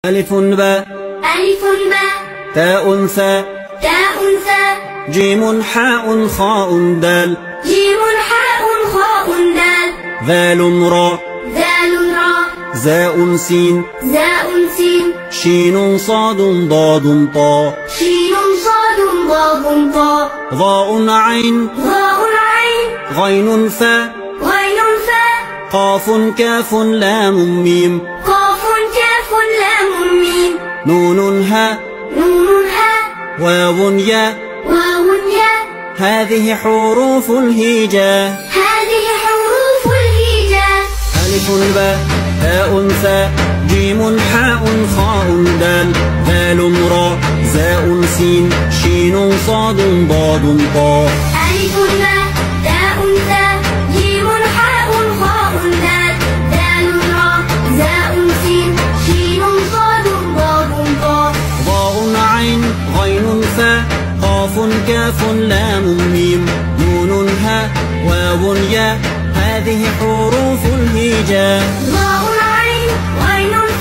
ألف باء تاء ثاء جيم حاء خاء دال ذال راء زاء سين شين صاد ضاد طاء ضاء عين غين فاء قاف كاف لام ميم نون هاء واو ياء هذه حروف الهجاء ألف باء تاء ثاء جيم حاء خاء دال ذال راء زاء سين شين صاد ضاد طاء ألف باء تاء ثاء جيم حاء خاء دال ذال راء زاء سين شين صاد ضاد طاء ضاء عين غين فاء قاف كاف لام ميم نون هاء واو ياء هذه حروف الهجاء ضاء عين غين